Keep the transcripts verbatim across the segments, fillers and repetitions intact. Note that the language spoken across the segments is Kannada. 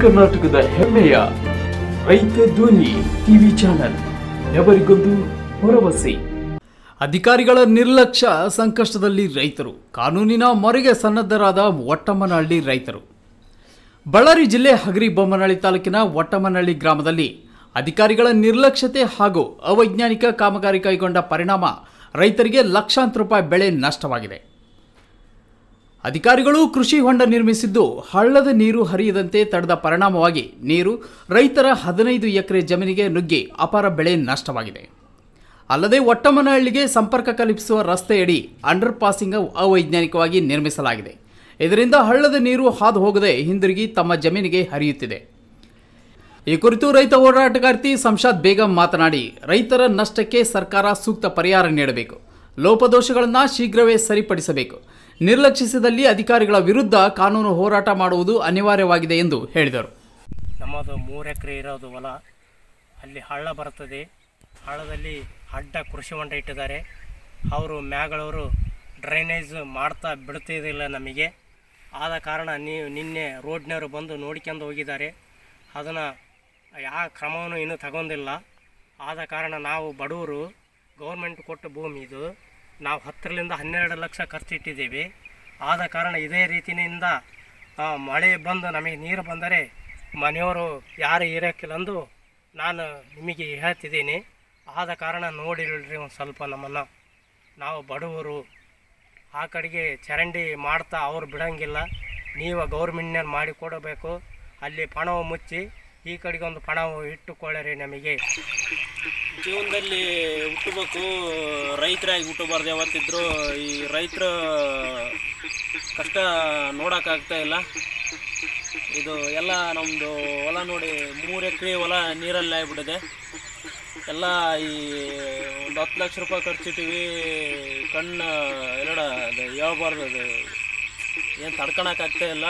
ಕರ್ನಾಟಕದ ಹೆಮ್ಮೆಯ ರೈತ ಧ್ವನಿ ಟಿವಿ ಚಾನೆಲ್, ఎవరిಗೊಂದು ಭರವಸೆ. ಅಧಿಕಾರಿಗಳ ನಿರ್ಲಕ್ಷ್ಯ ಸಂಕಷ್ಟದಲ್ಲಿ ರೈತರು, ಕಾನೂನಿನ ಮೊರೆಗೆ ಸನ್ನದ್ಧರಾದ ಒಟ್ಟಮ್ಮನಹಳ್ಳಿ ರೈತರು. ಬಳ್ಳಾರಿ ಜಿಲ್ಲೆ ಹಗರಿಬೊಮ್ಮನಹಳ್ಳಿ ತಾಲೂಕಿನ ಒಟ್ಟಮ್ಮನಹಳ್ಳಿ ಗ್ರಾಮದಲ್ಲಿ ಅಧಿಕಾರಿಗಳ ನಿರ್ಲಕ್ಷ್ಯತೆ ಹಾಗೂ ಅವೈಜ್ಞಾನಿಕ ಕಾಮಗಾರಿ ಕೈಗೊಂಡ ಪರಿಣಾಮ ರೈತರಿಗೆ ಲಕ್ಷಾಂತರ ರೂಪಾಯಿ ಬೆಳೆ ನಷ್ಟವಾಗಿದೆ. ಅಧಿಕಾರಿಗಳು ಕೃಷಿ ಹೊಂಡ ನಿರ್ಮಿಸಿದ್ದು ಹಳ್ಳದ ನೀರು ಹರಿಯದಂತೆ ತಡೆದ ಪರಿಣಾಮವಾಗಿ ನೀರು ರೈತರ ಹದಿನೈದು ಎಕರೆ ಜಮೀನಿಗೆ ನುಗ್ಗಿ ಅಪಾರ ಬೆಳೆ ನಷ್ಟವಾಗಿದೆ. ಅಲ್ಲದೆ ಒಟ್ಟಮ್ಮನಹಳ್ಳಿಗೆ ಸಂಪರ್ಕ ಕಲ್ಪಿಸುವ ರಸ್ತೆಯಡಿ ಅಂಡರ್ ಪಾಸಿಂಗ್ ಅವೈಜ್ಞಾನಿಕವಾಗಿ ನಿರ್ಮಿಸಲಾಗಿದೆ. ಇದರಿಂದ ಹಳ್ಳದ ನೀರು ಹಾದು ಹೋಗದೆ ಹಿಂದಿರುಗಿ ತಮ್ಮ ಜಮೀನಿಗೆ ಹರಿಯುತ್ತಿದೆ. ಈ ಕುರಿತು ರೈತ ಹೋರಾಟಗಾರ್ತಿ ಸಂಶಾದ್ ಬೇಗಂ ಮಾತನಾಡಿ, ರೈತರ ನಷ್ಟಕ್ಕೆ ಸರ್ಕಾರ ಸೂಕ್ತ ಪರಿಹಾರ ನೀಡಬೇಕು, ಲೋಪದೋಷಗಳನ್ನು ಶೀಘ್ರವೇ ಸರಿಪಡಿಸಬೇಕು, ನಿರ್ಲಕ್ಷಿಸಿದಲ್ಲಿ ಅಧಿಕಾರಿಗಳ ವಿರುದ್ಧ ಕಾನೂನು ಹೋರಾಟ ಮಾಡುವುದು ಅನಿವಾರ್ಯವಾಗಿದೆ ಎಂದು ಹೇಳಿದರು. ನಮ್ಮದು ಮೂರು ಎಕರೆ ಇರೋದು ಹೊಲ, ಅಲ್ಲಿ ಹಳ್ಳ ಬರ್ತದೆ. ಹಳ್ಳದಲ್ಲಿ ಅಡ್ಡ ಕೃಷಿ ಹೊಂಡ ಇಟ್ಟಿದ್ದಾರೆ. ಅವರು ಮ್ಯಾಗಳವರು ಡ್ರೈನೇಜ್ ಮಾಡ್ತಾ ಬಿಡ್ತಿದ್ದಿಲ್ಲ ನಮಗೆ. ಆದ ಕಾರಣ ನೀವು ನಿನ್ನೆ ರೋಡ್ನವರು ಬಂದು ನೋಡ್ಕೊಂಡು ಹೋಗಿದ್ದಾರೆ. ಅದನ್ನು ಯಾವ ಕ್ರಮವನ್ನು ಇನ್ನೂ ತಗೊಂಡಿಲ್ಲ. ಆದ ಕಾರಣ ನಾವು ಬಡವರು, ಗೌರ್ಮೆಂಟ್ ಕೊಟ್ಟ ಭೂಮಿ ಇದು, ನಾವು ಹತ್ತರಿಂದ ಹನ್ನೆರಡು ಲಕ್ಷ ಖರ್ಚಿಟ್ಟಿದ್ದೀವಿ. ಆದ ಕಾರಣ ಇದೇ ರೀತಿಯಿಂದ ಮಳೆ ಬಂದು ನಮಗೆ ನೀರು ಬಂದರೆ ಮನೆಯವರು ಯಾರು ಇರೋಕ್ಕಿಲ್ಲಂದು ನಾನು ನಿಮಗೆ ಹೇಳ್ತಿದ್ದೀನಿ. ಆದ ಕಾರಣ ನೋಡಿರಿ ಒಂದು ಸ್ವಲ್ಪ ನಮ್ಮನ್ನು, ನಾವು ಬಡವರು, ಆ ಕಡೆಗೆ ಚರಂಡಿ ಮಾಡ್ತಾ ಅವ್ರು ಬಿಡೋಂಗಿಲ್ಲ. ನೀವು ಗೌರ್ಮೆಂಟ್ನಲ್ಲಿ ಮಾಡಿ ಕೊಡಬೇಕು. ಅಲ್ಲಿ ಪಣವು ಮುಚ್ಚಿ ಈ ಕಡೆಗೆ ಒಂದು ಪಣವು ಇಟ್ಟುಕೊಳ್ಳ್ರಿ. ನಮಗೆ ಜೀವನದಲ್ಲಿ ಹುಟ್ಟಬೇಕು, ರೈತರಾಗಿ ಹುಟ್ಟಬಾರ್ದು ಯಾವತ್ತಿದ್ರು. ಈ ರೈತರ ಕಷ್ಟ ನೋಡೋಕ್ಕಾಗ್ತಾ ಇಲ್ಲ. ಇದು ಎಲ್ಲ ನಮ್ಮದು ಹೊಲ ನೋಡಿ, ಮೂರು ಎಕರೆ ಹೊಲ ನೀರಲ್ಲಿ ಆಗಿಬಿಟ್ಟಿದೆ. ಎಲ್ಲ ಈ ಒಂದು ಹತ್ತು ಲಕ್ಷ ರೂಪಾಯಿ ಖರ್ಚಿಟ್ಟಿವಿ. ಕಣ್ಣು ಎಲ್ಲ ಅದು ಹೇಳ್ಬಾರ್ದು, ಅದು ಏನು ತಡ್ಕೊಳಕ್ಕಾಗ್ತಾ ಇಲ್ಲ.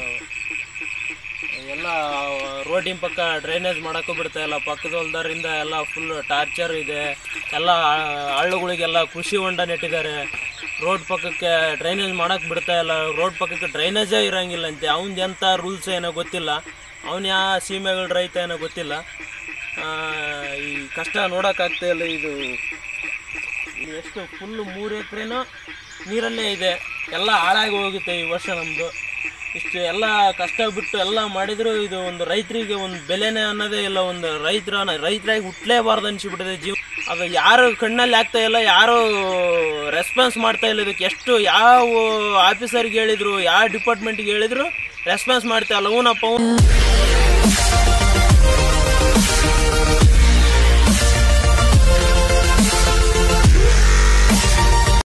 ಎಲ್ಲ ರೋಡಿನ ಪಕ್ಕ ಡ್ರೈನೇಜ್ ಮಾಡೋಕ್ಕೂ ಬಿಡ್ತಾ ಇಲ್ಲ. ಪಕ್ಕದ ಹೊಲದರಿಂದ ಎಲ್ಲ ಫುಲ್ ಟಾರ್ಚರ್ ಇದೆ. ಎಲ್ಲ ಹಳ್ಳುಗಳಿಗೆಲ್ಲ ಕೃಷಿ ಹೊಂಡ ನೆಟ್ಟಿದ್ದಾರೆ. ರೋಡ್ ಪಕ್ಕಕ್ಕೆ ಡ್ರೈನೇಜ್ ಮಾಡೋಕ್ಕೆ ಬಿಡ್ತಾ ಇಲ್ಲ. ರೋಡ್ ಪಕ್ಕಕ್ಕೆ ಡ್ರೈನೇಜೇ ಇರೋಂಗಿಲ್ಲ ಅಂತೆ. ಅವ್ನು ಎಂಥ ರೂಲ್ಸ್ ಏನೋ ಗೊತ್ತಿಲ್ಲ. ಅವ್ನು ಯಾವ ಸೀಮೆಗಳ ರೈತ ಏನೋ ಗೊತ್ತಿಲ್ಲ. ಈ ಕಷ್ಟ ನೋಡೋಕ್ಕಾಗ್ತಾ ಇಲ್ಲ. ಇದು ಇದು ಎಷ್ಟು ಫುಲ್ಲು ಮೂರು ಎಕರೆನೂ ನೀರಲ್ಲೇ ಇದೆ. ಎಲ್ಲ ಹಾಳಾಗಿ ಹೋಗುತ್ತೆ ಈ ವರ್ಷ ನಮ್ಮದು. ಇಷ್ಟು ಎಲ್ಲ ಕಷ್ಟ ಬಿಟ್ಟು ಎಲ್ಲ ಮಾಡಿದ್ರು ಇದು ಒಂದು ರೈತರಿಗೆ ಒಂದು ಬೆಲೆನೇ ಅನ್ನೋದೇ ಇಲ್ಲ. ಒಂದು ರೈತರ ರೈತರಾಗಿ ಹುಟ್ಟಲೇಬಾರ್ದು ಅನಿಸ್ಬಿಟ್ಟಿದೆ ಜೀವ. ಅದು ಯಾರು ಕಣ್ಣಲ್ಲಿ ಆಗ್ತಾ ಇಲ್ಲ, ಯಾರು ರೆಸ್ಪಾನ್ಸ್ ಮಾಡ್ತಾ ಇಲ್ಲ. ಇದಕ್ಕೆ ಎಷ್ಟು ಯಾವ ಆಫೀಸರ್ಗೆ ಹೇಳಿದ್ರು, ಯಾವ ಡಿಪಾರ್ಟ್ಮೆಂಟ್ಗೆ ಹೇಳಿದ್ರು ರೆಸ್ಪಾನ್ಸ್ ಮಾಡ್ತಾ ಇಲ್ಲ. ಅವನಪ್ಪ